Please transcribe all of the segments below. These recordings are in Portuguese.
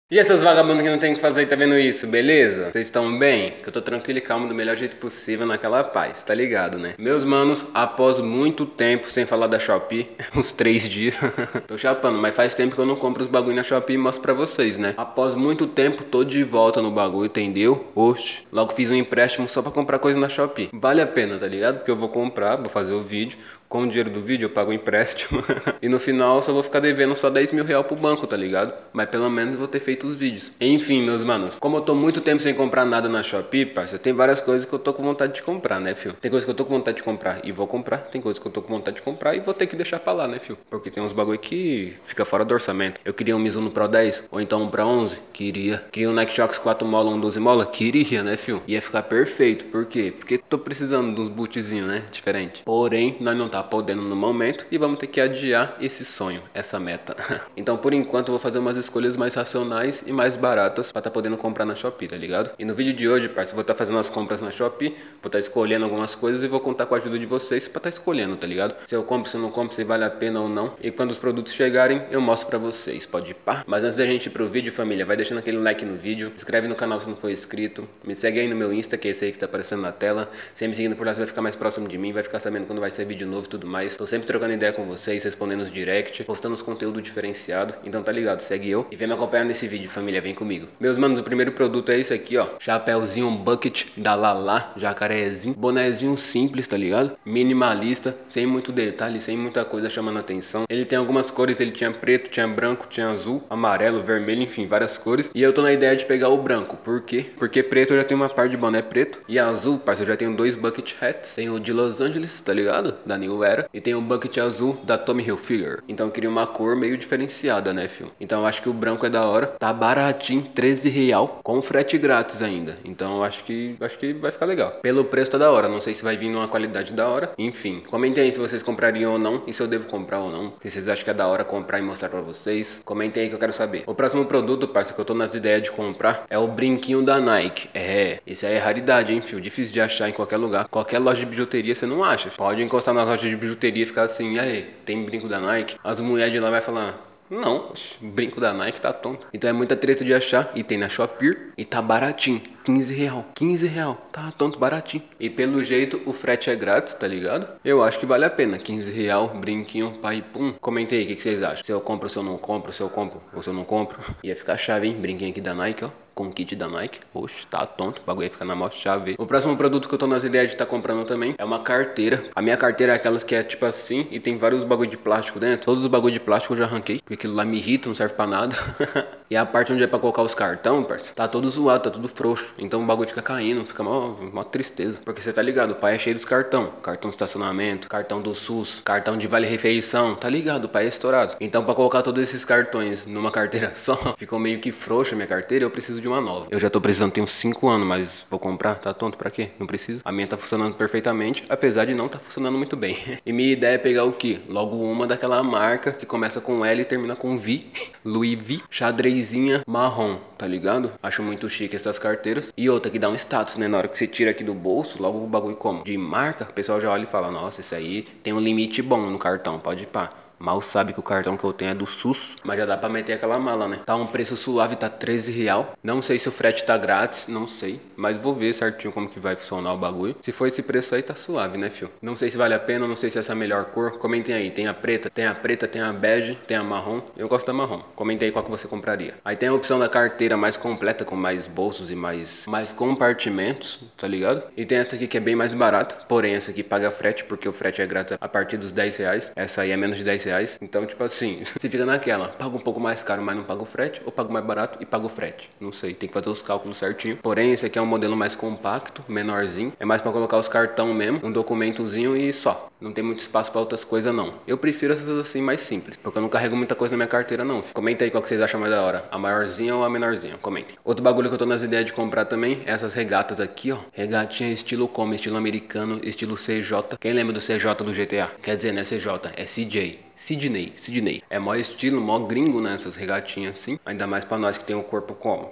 E essas vagabundas que não tem o que fazer, tá vendo isso, beleza? Vocês estão bem? Que eu tô tranquilo e calmo do melhor jeito possível naquela paz, tá ligado, né? Meus manos, após muito tempo sem falar da Shopee, uns 3 dias, tô chapando, mas faz tempo que eu não compro os bagulho na Shopee e mostro pra vocês, né? Após muito tempo, tô de volta no bagulho, entendeu? Oxe, logo fiz um empréstimo só pra comprar coisa na Shopee. Vale a pena, tá ligado? Porque eu vou comprar, vou fazer o vídeo. Com o dinheiro do vídeo eu pago o empréstimo. E no final eu só vou ficar devendo só 10 mil reais pro banco, tá ligado? Mas pelo menos vou ter feito os vídeos. Enfim, meus manos, como eu tô muito tempo sem comprar nada na Shopee, parceiro, tem várias coisas que eu tô com vontade de comprar, né, fio? Tem coisas que eu tô com vontade de comprar e vou comprar. Tem coisas que eu tô com vontade de comprar e vou ter que deixar pra lá, né, fio? Porque tem uns bagulho que fica fora do orçamento. Eu queria um Mizuno Pro 10 ou então um Pro 11? Queria. Queria um Nike Shox 4 mola, um 12 mola? Queria, né, fio? Ia ficar perfeito. Por quê? Porque tô precisando de uns bootzinhos, né? Diferente. Porém, nós não tá podendo no momento e vamos ter que adiar esse sonho, essa meta. Então, por enquanto, eu vou fazer umas escolhas mais racionais e mais baratas pra tá podendo comprar na Shopee, tá ligado? E no vídeo de hoje, parceiro, eu vou estar fazendo as compras na Shopee, vou estar escolhendo algumas coisas e vou contar com a ajuda de vocês pra tá escolhendo, tá ligado? Se eu compro, se eu não compro, se vale a pena ou não. E quando os produtos chegarem, eu mostro pra vocês, pode ir pá. Mas antes da gente ir pro vídeo, família, vai deixando aquele like no vídeo, se inscreve no canal se não for inscrito, me segue aí no meu Insta, que é esse aí que tá aparecendo na tela. Se me seguindo por lá, você vai ficar mais próximo de mim, vai ficar sabendo quando vai ser vídeo novo e tudo mais. Tô sempre trocando ideia com vocês, respondendo os direct, postando os conteúdos diferenciados. Então tá ligado, segue eu e vem me acompanhar nesse vídeo, família, vem comigo. Meus manos, o primeiro produto é esse aqui, ó. Chapéuzinho bucket da Lala, jacarezinho. Bonezinho simples, tá ligado? Minimalista, sem muito detalhe, sem muita coisa chamando atenção. Ele tem algumas cores, ele tinha preto, tinha branco, tinha azul, amarelo, vermelho, enfim, várias cores. E eu tô na ideia de pegar o branco. Por quê? Porque preto eu já tenho uma par de boné preto. E azul, parceiro, eu já tenho dois bucket hats. Tem o de Los Angeles, tá ligado? Da New Era. E tem o bucket azul da Tommy Hilfiger. Então eu queria uma cor meio diferenciada, né, filho? Então eu acho que o branco é da hora. Tá baratinho, 13 real, com frete grátis ainda. Então eu acho que vai ficar legal. Pelo preço tá da hora, não sei se vai vir numa qualidade da hora. Enfim, comentem aí se vocês comprariam ou não e se eu devo comprar ou não. Se vocês acham que é da hora comprar e mostrar pra vocês. Comentem aí que eu quero saber. O próximo produto, parceiro, que eu tô nas ideias de comprar é o brinquinho da Nike. Esse aí é raridade, hein, filho? Difícil de achar em qualquer lugar. Qualquer loja de bijuteria você não acha. Pode encostar nas lojas de bijuteria e ficar assim, e aí, tem brinco da Nike? As mulheres de lá vai falar, não, brinco da Nike tá tonto. Então é muita treta de achar. E tem na Shopee e tá baratinho. 15 real, 15 real, tá tonto, baratinho. E pelo jeito o frete é grátis, tá ligado? Eu acho que vale a pena, 15 real, brinquinho, pai, pum. Comentei aí, o que vocês acham? Se eu compro, se eu não compro, se eu compro ou se eu não compro. Ia ficar chave, hein? Brinquinho aqui da Nike, ó. Com kit da Nike. Oxe, tá tonto. O bagulho ia ficar na mão chave. O próximo produto que eu tô nas ideias de estar comprando também é uma carteira. A minha carteira é aquelas que é tipo assim e tem vários bagulho de plástico dentro. Todos os bagulho de plástico eu já arranquei, porque aquilo lá me irrita, não serve pra nada. E a parte onde é pra colocar os cartão, parceiro, tá todo zoado, tá tudo frouxo. Então o bagulho fica caindo, fica mó tristeza. Porque você tá ligado, o pai é cheio dos cartão. Cartão de estacionamento, cartão do SUS, cartão de vale-refeição. Tá ligado, o pai é estourado. Então pra colocar todos esses cartões numa carteira só, ficou meio que frouxa a minha carteira, eu preciso de uma nova. Eu já tô precisando, tem uns 5 anos, mas vou comprar, tá tonto pra quê? Não preciso. A minha tá funcionando perfeitamente, apesar de não tá funcionando muito bem. E minha ideia é pegar o quê? Logo uma daquela marca que começa com L e termina com V. Louis V. Xadrezinha marrom, tá ligado? Acho muito chique essas carteiras. E outra que dá um status, né? Na hora que você tira aqui do bolso, logo o bagulho como? De marca, o pessoal já olha e fala, nossa, isso aí tem um limite bom no cartão, pode ir pá. Mal sabe que o cartão que eu tenho é do SUS, mas já dá pra meter aquela mala, né? Tá um preço suave, tá 13 real. Não sei se o frete tá grátis, não sei. Mas vou ver certinho como que vai funcionar o bagulho. Se for esse preço aí, tá suave, né, fio? Não sei se vale a pena, não sei se essa é a melhor cor. Comentem aí, tem a preta, tem a preta, tem a bege, tem a marrom. Eu gosto da marrom. Comentem aí qual que você compraria. Aí tem a opção da carteira mais completa, com mais bolsos e mais compartimentos, tá ligado? E tem essa aqui que é bem mais barata, porém essa aqui paga frete, porque o frete é grátis a partir dos 10 reais. Essa aí é menos de 10 reais. Então, tipo assim, você fica naquela, paga um pouco mais caro, mas não paga o frete, ou paga mais barato e paga o frete. Não sei, tem que fazer os cálculos certinho. Porém, esse aqui é um modelo mais compacto, menorzinho. É mais pra colocar os cartão mesmo, um documentozinho e só. Não tem muito espaço pra outras coisas, não. Eu prefiro essas assim mais simples, porque eu não carrego muita coisa na minha carteira, não. Comenta aí qual que vocês acham mais da hora, a maiorzinha ou a menorzinha, comentem. Outro bagulho que eu tô nas ideias de comprar também é essas regatas aqui, ó. Regatinha estilo como? Estilo americano, estilo CJ. Quem lembra do CJ do GTA? Quer dizer, não é CJ, é CJ. Sydney. É mó estilo, mó gringo, né? Essas regatinhas assim. Ainda mais pra nós que tem o corpo como?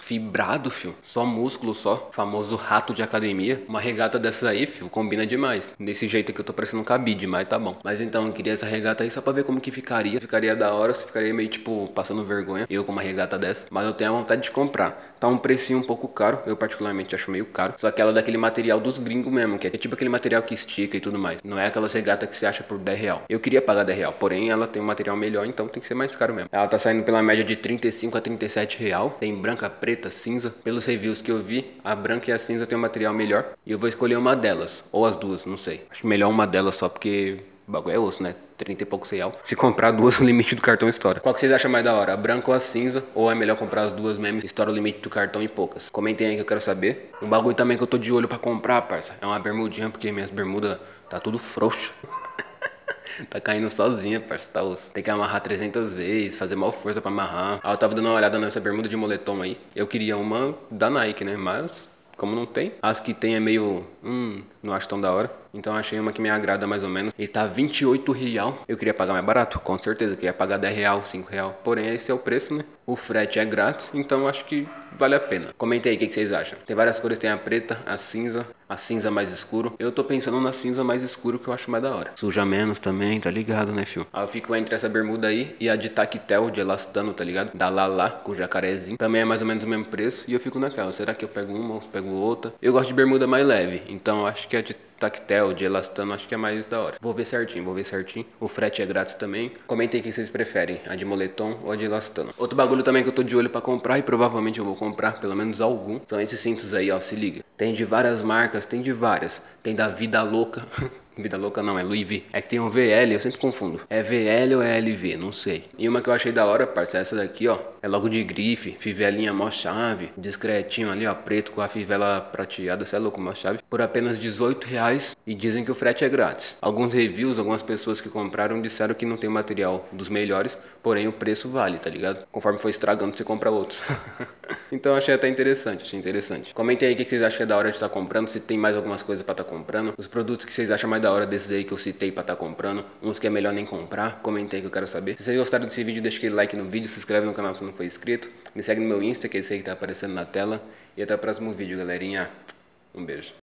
fibrado, fio. Só músculo, só. Famoso rato de academia. Uma regata dessa aí, fio, combina demais. Desse jeito aqui eu tô parecendo um cabide, mas tá bom. Mas então, eu queria essa regata aí só pra ver como que ficaria. Ficaria da hora, se ficaria meio tipo passando vergonha. Eu com uma regata dessa. Mas eu tenho a vontade de comprar. Tá um precinho um pouco caro. Eu particularmente acho meio caro. Só que ela é daquele material dos gringos mesmo. Que é tipo aquele material que estica e tudo mais. Não é aquela regata que você acha por 10 real. Eu queria pagar 10 real. Porém, ela tem um material melhor, então tem que ser mais caro mesmo. Ela tá saindo pela média de 35 a 37 real. Tem branca, preta, cinza. Pelos reviews que eu vi, a branca e a cinza tem um material melhor. E eu vou escolher uma delas. Ou as duas, não sei. Acho melhor uma delas só porque o bagulho é osso, né? 30 e poucos real. Se comprar duas, o limite do cartão estoura. Qual que vocês acham mais da hora? A branca ou a cinza? Ou é melhor comprar as duas mesmo? Estoura o limite do cartão em poucas. Comentem aí que eu quero saber. Um bagulho também que eu tô de olho pra comprar, parça. É uma bermudinha, porque minhas bermudas tá tudo frouxa. Tá caindo sozinha, parça, tá osso. Tem que amarrar 300 vezes, fazer mal força pra amarrar. Ah, eu tava dando uma olhada nessa bermuda de moletom aí. Eu queria uma da Nike, né? Mas, como não tem, as que tem é meio... não acho tão da hora. Então achei uma que me agrada mais ou menos. E tá 28 real. Eu queria pagar mais barato, com certeza. Eu queria pagar 10 real, 5 real. Porém, esse é o preço, né? O frete é grátis, então acho que vale a pena. Comenta aí o que vocês acham. Tem várias cores, tem a preta, a cinza mais escuro. Eu tô pensando na cinza mais escuro que eu acho mais da hora. Suja menos também, tá ligado, né, fio? Eu fico entre essa bermuda aí e a de tactel, de elastano, tá ligado? Da Lala, com jacarezinho. Também é mais ou menos o mesmo preço. E eu fico naquela, será que eu pego uma ou pego outra? Eu gosto de bermuda mais leve, então acho que a de tactel, de elastano, acho que é mais da hora. Vou ver certinho. O frete é grátis também. Comentem o que vocês preferem, a de moletom ou a de elastano. Outro bagulho também que eu tô de olho pra comprar, e provavelmente eu vou comprar pelo menos algum, são esses cintos aí, ó, se liga. Tem de várias marcas, tem de várias. Tem da Vida Louca. Vida Louca não, é Louis V. É que tem um VL, eu sempre confundo. É VL ou é LV, não sei. E uma que eu achei da hora, parça, é essa daqui, ó. É logo de grife, fivelinha mó chave, discretinho ali, ó, preto com a fivela prateada, cê é louco, mó chave. Por apenas 18 reais e dizem que o frete é grátis. Alguns reviews, algumas pessoas que compraram disseram que não tem material dos melhores, porém o preço vale, tá ligado? Conforme for estragando, você compra outros. Então eu achei até interessante, achei interessante. Comentem aí o que vocês acham que é da hora de estar comprando, se tem mais algumas coisas pra estar comprando. Os produtos que vocês acham mais da hora desses aí que eu citei pra estar comprando. Uns que é melhor nem comprar. Comentem aí que eu quero saber. Se vocês gostaram desse vídeo, deixa aquele like no vídeo, se inscreve no canal se não for inscrito. Me segue no meu Insta, que é esse aí que tá aparecendo na tela. E até o próximo vídeo, galerinha. Um beijo.